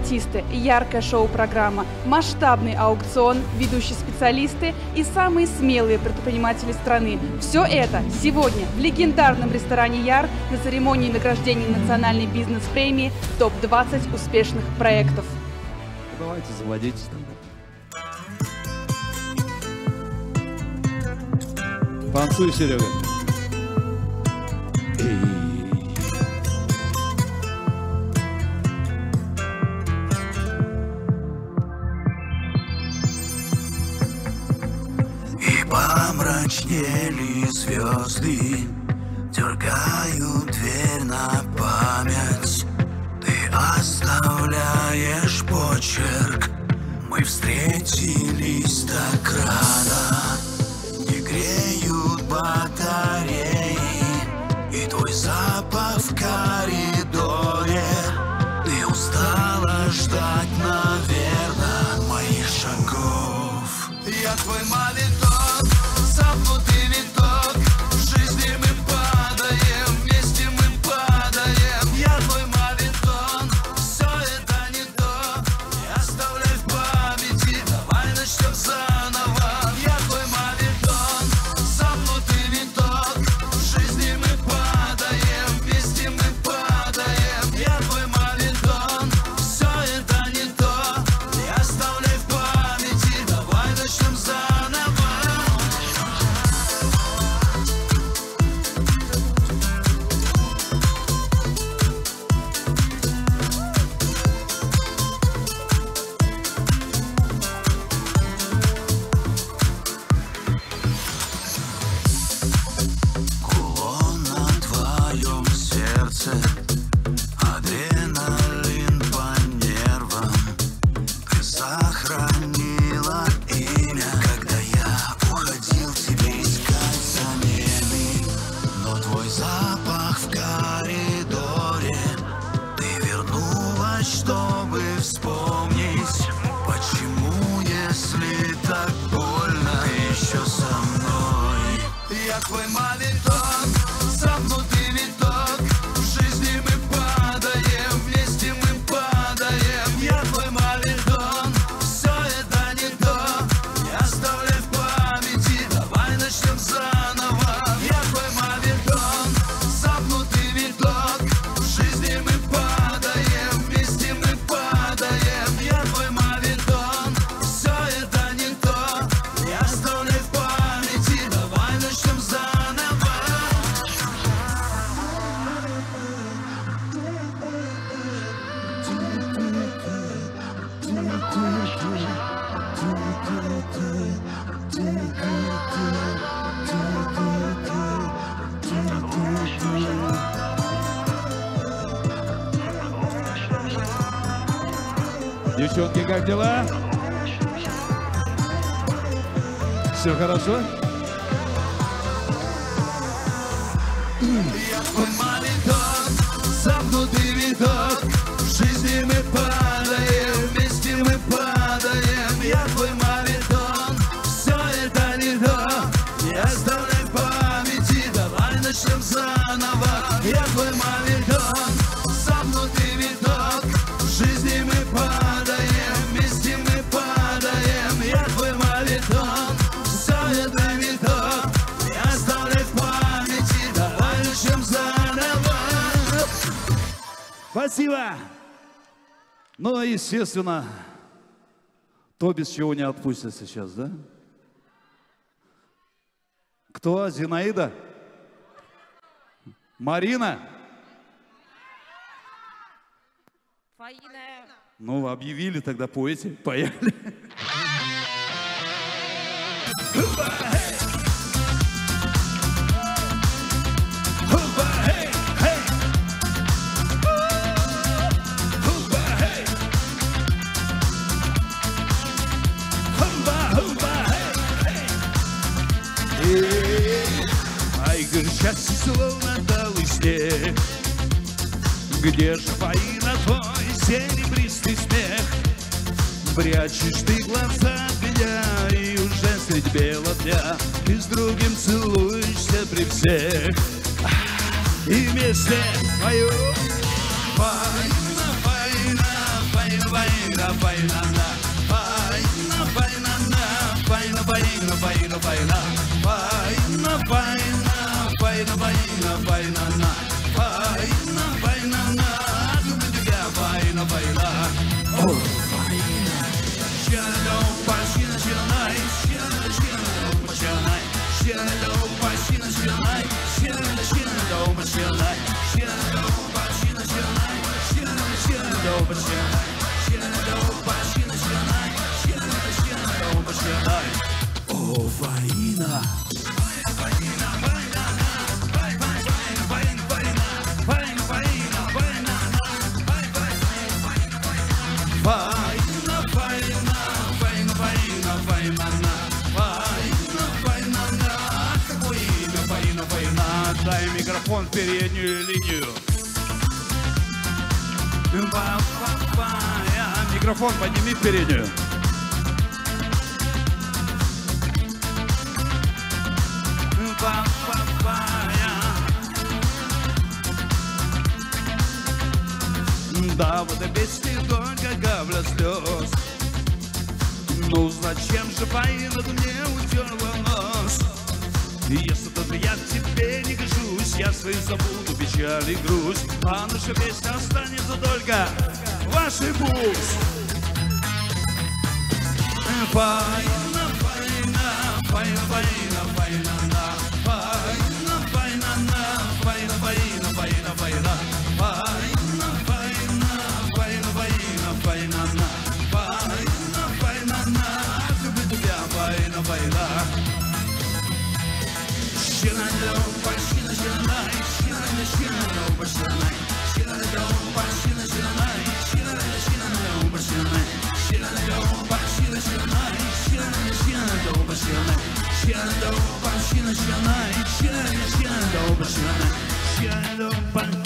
артисты, яркая шоу-программа, масштабный аукцион, ведущие специалисты и самые смелые предприниматели страны. Все это сегодня в легендарном ресторане «Яр» на церемонии награждения национальной бизнес-премии ТОП-20 успешных проектов. Давайте заводитесь там. Танцуй, Серега. Помрачнели звезды, дергают дверь на память. Ты оставляешь почерк, мы встретились так рано. Не греют батареи, и твой запах в коридоре. Ты устала ждать, наверное, моих шагов. Я твой мавитон, замкнутый виток. В жизни мы падаем, вместе мы падаем. Я твой мавитон, все это не то. Не оставляй в памяти, давай начнем заново. Я твой мавитон, замкнутый виток. В жизни мы падаем, вместе мы падаем. Я твой мавитон, все это не то. Не оставляй в памяти, давай начнем заново. Кулон на твоем сердце, адреналин по нервам. Ты сохранила имя, когда я уходил тебе искать замены. Но твой запах в коридоре. Ты вернулась, чтобы вспомнить. Почему, если так больно, ты еще со мной? Я твой мавитон, замкнутый виток. В жизни мы падаем, вместе мы падаем. Я твой мавитон, все это не то. Не оставляй в памяти, давай начнем заново. Я твой мавитон, замкнутый виток. В жизни мы падаем, вместе мы падаем. Я твой мавитон, все это не то. Не оставляй в памяти, давай начнем заново. Девчонки, как дела? Все хорошо? Я твой мавитон, замкнутый виток. В жизни мы падаем, вместе мы падаем. Я твой мавитон, все это не то. Не оставляй в памяти, давай начнем заново. Я твой мавитон, замкнутый виток. В жизни мы падаем, вместе мы падаем. Я твой мавитон, все это не то. Не оставляй в памяти, давай начнем заново. Спасибо! Ну, естественно, то, без чего не отпустят сейчас, да? Кто? Зинаида? Марина? Фаина. Ну, объявили, тогда поете. Поехали. Ай, счастье словно талый снег. Где же, Фаина, твой серебристый смех? Прячешь ты глаза от меня, и уже средь бела дня ты с другим целуешься при всех. И вместе поем: Фаина, Фаина, Фаина. Фаина, фаина, фаина, фаина, фаина, фаина, фаина, фаина, фаина, фаина, фаина, фаина, фаина, фаина, люблю тебя, фаина, фаина. О, фаина. Щело, пасина, щелай, щело, щело, пасинай, щело, пасина, щелай, щело, щело, пасинай, щело, пасина, щелай, щело, щело, пасинай, щело, пасина, щелай, щело, щело, пасинай. О, фаина. Фаина, фаина, фаина, фаина, фаина, фаина, фаина, фаина, фаина, фаина, какое имя, фаина, фаина. Дай микрофон в переднюю линию. Микрофон подними в переднюю. Да, в этой песне только капля слез. Ну зачем же, Фаина, ты мне утерла нос? Если только я к тебе не гожусь, я свои забуду печаль и грусть, а наша песня останется только вашей пусть. Фаина, фаина, фаина, фаина, фаина, фаина, фаина, фаина, фаина, фаина, фаина, фаина, фаина, фаина, фаина, фаина, фаина, люблю тебя, фаина, фаина. Щело, пасина, щелай, щело, щело, пасинай, щело, пасина, щелай, щело, щело, пасинай, щело, пасина, щелай, щело, щело, пасинай, щело, пасина, щелай, щело, щело, пасинай, щело, пасина.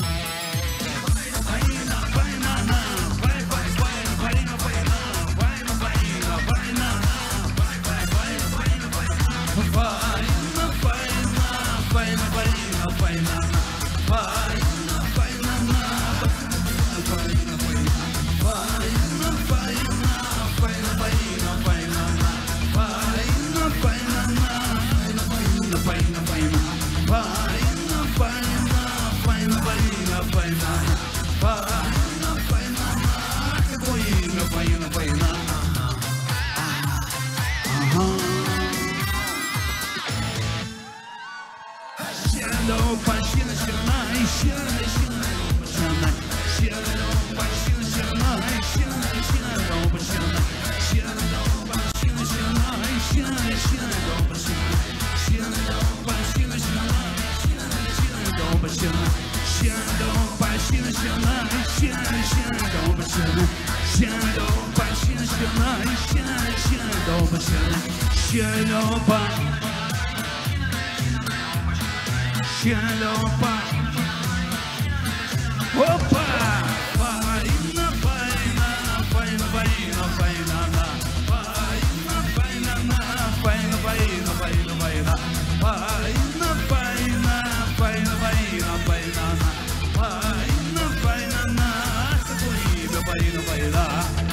Опа! Фаина, фаина, фаина, фаина, фаина, фаина, фаина, фаина, фаина, фаина, фаина, фаина, фаина, фаина, фаина, фаина, фаина, какое имя, фаина, фаина.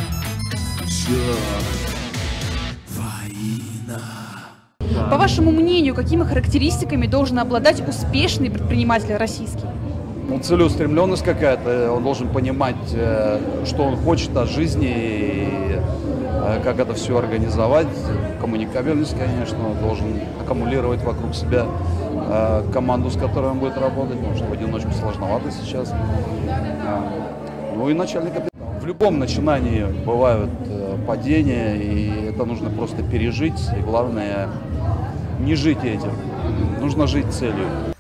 Фаина. По вашему мнению, какими характеристиками должен обладать успешный предприниматель российский? Ну, целеустремленность какая-то, он должен понимать, что он хочет от жизни и как это все организовать. Коммуникабельность, конечно, он должен аккумулировать вокруг себя команду, с которой он будет работать, потому что в одиночку сложновато сейчас. Ну и начальный капитал. В любом начинании бывают падения, и это нужно просто пережить, и главное не жить этим, нужно жить целью.